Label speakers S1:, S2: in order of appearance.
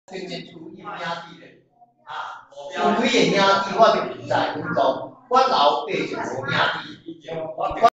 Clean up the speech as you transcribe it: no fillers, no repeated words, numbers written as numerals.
S1: 最近处于兄弟咧，有几个兄弟我就不知，就是讲我老爸就无兄弟。